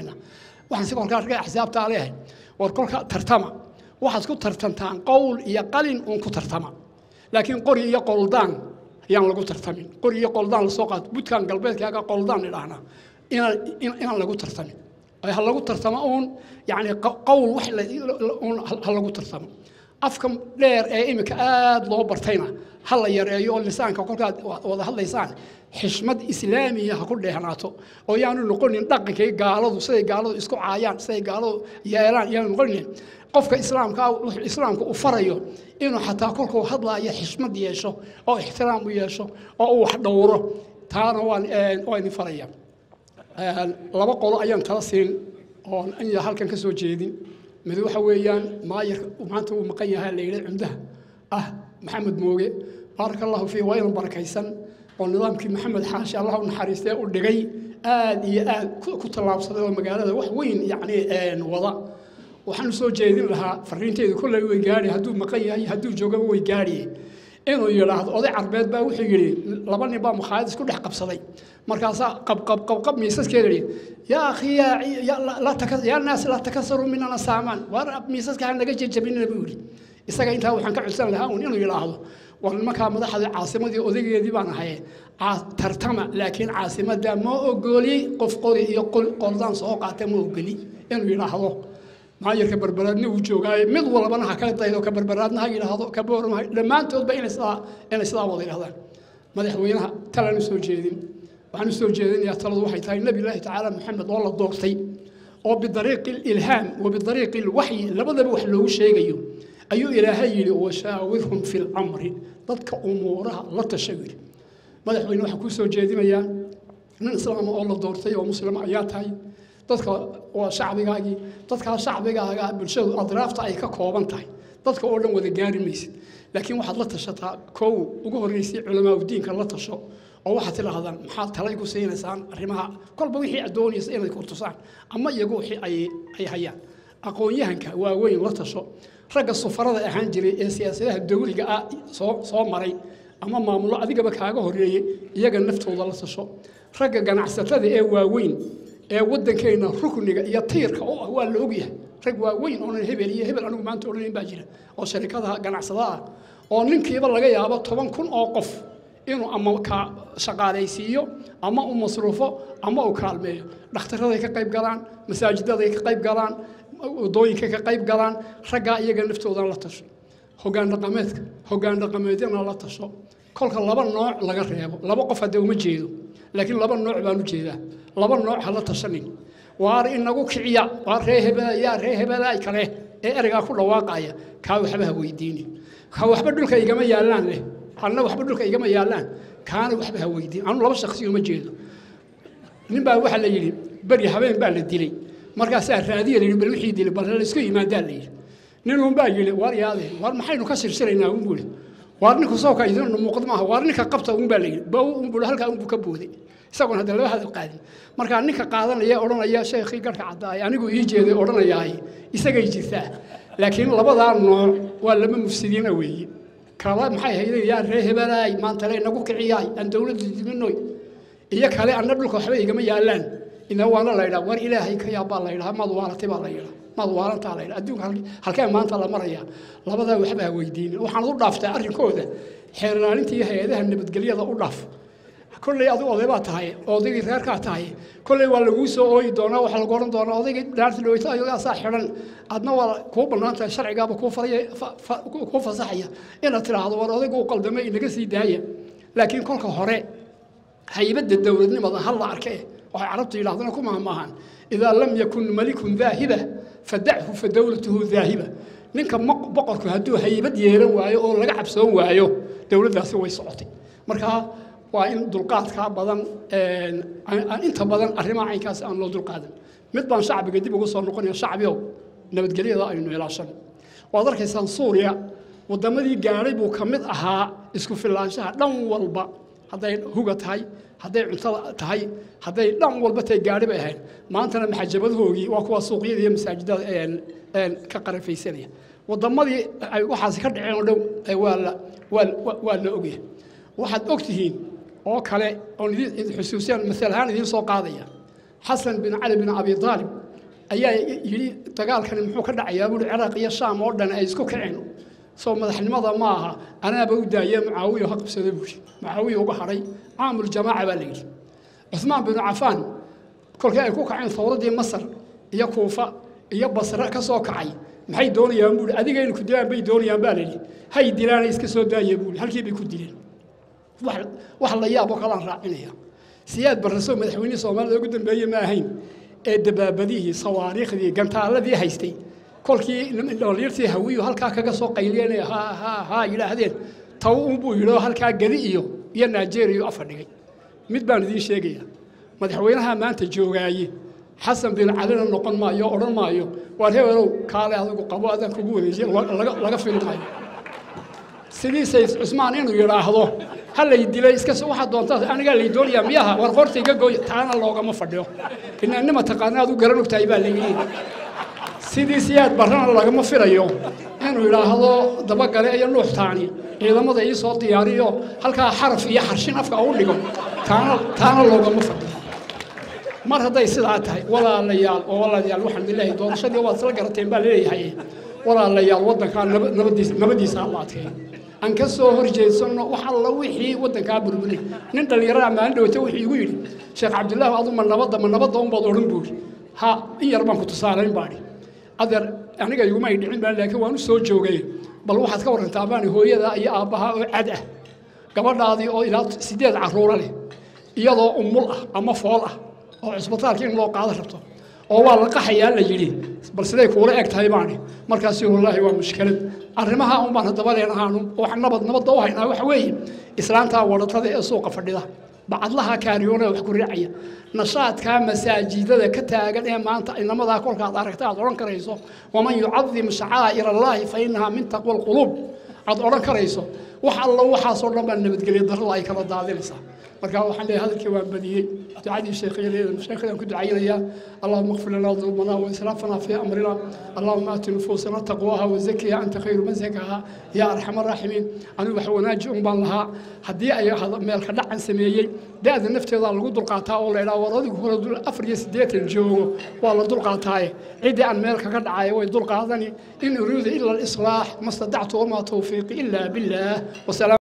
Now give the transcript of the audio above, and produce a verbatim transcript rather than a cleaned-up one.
tartamayna waxaan si kolka arkaa xisaabta leeyahay war kolka tartama waxaad ku tartantaan qowl iyo qalin uun ku tartama laakiin qori iyo qoldaan yaan lagu tartamin qori iyo qoldaan la soo qaad budkan galbeedkaaga qoldaan idhaahna inaan inaan lagu tartamin ay hal lagu tartama uun yani qowl wax la uun hal lagu tartama afkam dheer ee imika aad loo bartayna hal la yareeyo oo lisaanka kolkaad wada hadlaysaan xishmad islaamiya ha ku dheehnaato oo yaanu noqonin dhaqankay gaaladu siday gaaladu isku caayaan siday gaaladu yeelaan yaanu noqonin qofka islaamka wuxuu islaamku u farayo inuu xataa kolkuu hadlaayo xishmad yeesho oo ixtiraam u yeesho oo uu wax dhowro taana waan waan faraya laba qolo ayaan tala siin oo aan halkan ka soo jeedin mid waxa weeyaan maayir maanta uu maqan yahay leeyahay cumdaha ah maxamed mooge barakallahu fi wa inuu barakaysan oo nidaamkii maxamed xaashi allah u naxariistay u dhigay aad iyo aad ku talaabsaday oo magaalada wax weyn yaani een wada waxaan soo jeedin lahaa fariinteedu kulay way gaari haduu maqan yahay haduu joogo way gaari inuu yiraahdo oday carbeed baa wuxuu yiri laba nin baa muxaadis isku dhex qabsaday markaas qab qab qab qab miisaskeeda ya akhi ya la takas ya naas la takasaru minna saaman war miisaska aan naga jajabinina buu yiri isaga inta waxaan ka codsan lahaa inuu yiraahdo war marka madaxda caasimadii odageedii baan ahay tartama laakiin caasimada ma ogoli qof qori iyo qoldaan soo qaatay ma ogoli inuu yiraahdo maayirka barbaraadna uu joogay mid walbana ha kala daydo ka barbaraadna ha yiraahdo ka boorma dhamaantood ba inay saa inay saa wada yiraahdaan madaxweynaha talana soo jeedin waxaan soo jeedinayaa taladu waxay tahay nabi ilaahi tacaala maxamed oo la doortay oo bidariiqi ilhaam wa bidariiqi alwahyi labadaba wax loogu sheegayo ayuu ilaahay yiri oo shaawirhum fil amri dadka umuuraha la tashawir madaxweynaha waxa ku soo jeedinayaa nin islaam oo la doortay oo muslim ayaa tahay dadka waa shacbigaagi dadka shacbigaaga bulshadu adraafta ay ka kooban tahay dadka oo dhan wada gaari maysid laakiin waxaad la tashataa koow ugu horeysay culamaa diinka la tasho oo waxaad tidhaahdaan maxaa talay ku siinaysaan arrimaha kolba wixii adoonaysa inay ku tusaan ama iyagu wixii ay ay hayaan aqoon-yahanka waa weyn la tasho ragga safarada ahaan jiray ee siyaasadaha dawliga ah soo soo maray ama maamulo adigaba kaaga horeeyay iyaga naftooda la tasho ragga ganacsatada ee waa weyn ee wadankeena rukniga iyo tiirka oo waa la ogyahay rag waa weyn oo hebel iyo hebel anigu maanta oran baa jira oo shirkadaha ganacsadaha oo ninkiiba laga yaabo toban kun oo qof inuu ama ka shaqaaleysiiyo ama uu masruufo ama uu kaalmeeyo dhakhtarada ka qayb galaan masaajidada ka qayb galaan wadooyinka ka qayb galaan ragga iyaga naftooda la tasho hoggaan dhaqameedka hoggaan dhaqameedna la tasho kolka laba nooc laga reebo laba qof hadda uma jeedo laakiin laba nooc baan u jeedaa laba nooc hala tashanin waar inagu kiciya waar reeheba ya reeheba ay kale ee eriga ku dhawaaqaya ka waxba weydiini ka waxba dhulka igama yaalaan leh halna waxba dhulka igama yaalaan kaana waxba weydiin anu laba shakhsi uma jeedo nin baa waxa la yiri bari habeen baa la dilay markaas raadiye la yiri bal wixii dilay bal la isku yimaadaan la yiri nin uu baa yiri waar yaade waar maxaynu ka shirshiraynaa uun buule waar ninku soo ka idin muuqdamaha waar ninka qabta uun baa la yiri baa uun buule halka uun ka booday isagoon hadda laba hadal qaadin marka ninka qaadanaya oranaya sheekhi garka cadaay anigu ii jeeday oranayaay isagay jirtaa laakiin labada nooc waa laba mufsidiin weeye kala maxay hayday yaa reehebalaay maanta la inagu kiciyay aan dawladda dibinoy iyo kale anna dhulka waxba igama yaalaan ina waana la yiraahdo war ilaahay ka yaab baa la yiraahdo mad waalatay baa la yiraahdo mad waaranta la yiraahdo adduunka halkee maanta la maraya labada waxba weydiin waxaan u dhaaftay arrinkooda xeeraalintii hay'adaha nabadgelyada u dhaaf كل يوم أضيبات هاي أضيق غيركات هاي كل يوم لجوسه أوي دونا وحلا قرن دونا أضيق دارت لويتا يلا صاحبنا عدنا ولا كوب الناس الشرع جاب كوفة كوفة صحية إن ترى هذا ولا أضيق وقلب ما ينقصي داية لكن كل كهراء هيبدأ الدولة ما ظهر عركه وعرفت إلى هذا كم مهان إذا لم يكن ملك ذاهبة فدعه فدولته ذاهبة ninka boqorku haduu haybad yeeran waayo oo laga xabsoon waayo dawladdaasi way socotay marka waa in dulqaadka badan ee inta badan arrimaha aynkaas aan loo dulqaadan mid baan shacbiga dib ugu soo noqonayo shacbiyow nabadgelyada aynu ilaashan waad arkaysan Suuriya wadamadii gaaray buu kamid ahaa isku filaanshaha dhan walba haday huga tahay haday cuntada tahay haday dhan walba tay gaaray bay ahayn maantana maxajabadhoogii waa kuwa suuqyada iyo masaajidada ee ka qarafaysanaya wadamadii ay waxaas ka dhaceen oo dhow ay waa la waa la ogyahay waxaad ogtihiin oo kale oo xusuusiyaan mesela ahaan idin soo qaadaya Xasan bin Ali bin Abi Talib ayaa yidhi dagaalkani muxuu ka dhacayaa buuri ciraaq iyo shaam oo dhan ay isku kaceen soo madaxnimada ma aha anaaba u daayay mucaawiya ha qabsaday buuri mucaawiya uga haray caamul jamaaca baa la yidhi cusmaan bin cafaan kolkii ay ku kaceen fawradii masar iyo kuufa iyo basra ka soo kacay maxay doonayaan buuri adiga in ku dilaan bay doonayaan baa la yidhi hay dilaan iska soo daayay buuri halkii bay ku dileen wax wax la yaabo kala raacinaya siyaad barraso madaxweyne Soomaaliya ugu dambeeyay ma ahayn ee dabaabadii sawaariikhdii gantaaladii haystay kolkii dhalinyartii hawiyo halka kaga soo qayliyeen ha ha ha ilaahdeen taw uu buu yiro halka gadi iyo iyo Nigeria afadhigay mid baan idin sheegaya madaxweynaha maanta joogaaye xasan bin cali noqon maayo oran maayo waa heerow kaale adigu qabo adan kugu wareejin laga laga filmaayo sidii sayid Usmaan inuu yiraahdo hal ay dilay iska soo waxa doonta aniga la doonaya miyaha war qortiga gooy taana looga ma fadhiyo inanima taqaanaad u garan ogtahay baa leeyahay sidii siyaad barana laga ma filayo inuu yiraahdo daba gale ay nuuxtaani ciidamada ay soo diyaariyo halka xaraf iyo xarshin afka u dhigo taana taana looga ma fadhiyo mar haday sidaa tahay walaalayaal oo walaalayaal waxaan ilaahay doorashadii waa sala garateen baa leeyahay walaalayaal wadanka nabadiisa nabadiisa Allah adkeey an ka soo horjeedsano waxa la wixii wadanka burburay nin dhalinyaro ama aan dhawto wixii ugu yiri Sheekh Cabdullaahi adu ma nabada ma nabada un baad oran buuri ha in yar baan ku tusaaleyn baadhi adeer aniga igu ma dhicin baan laakiin waan soo joogay bal waxaad ka warantaa baan hooyada iyo aabaha oo cad ah gabadhaadii oo ilaa sideed caruur leh iyadoo umul ah ama fool ah oo isbitaalka in loo qaado rabto oo waa la qaxayaa la yiri bal siday kuula eg tahay baan markaas wallaahi waa mushkilad arrimaha um baan hadaba leenahaan wax nabad nabad oo hayna wax weey islaanta wadatada ee suuqa fadhida bacadlaha kaariyoona wax ku riicaya nashaadka masaajidada ka taagan ee maanta inamada kolka aad aragtaa aad oran karayso waman yu'azzim sha'air allah fa innaha min taqwal qulub aad oran karayso wax alla waxa soo dhan baan nabadgelyo darro ay kala daadinaysa marka waxaan leeyahay hadalkii waan badiyay ducadii sheekhiyeeda sheekhidan ku ducaynaya allahumma ighfir lana dhunubana wa israfana fi amrina allahumma ati nufusana taqwaha wa zakkiha anta khayru man zakkaha ya arhamar rahimin anu wax wanaaji um baan lahaa hadii ay meel ka dhacan sameeyay daada nafteeda lagu dulqaataa oo leeyahay war adigu hore afar iyo siddeetan joogo waa la dulqaatay cidi aan meel kaga dhacay way dulqaadani in uriidu illa al-islaah mastada'tu wa ma tawfiqi illa billah wa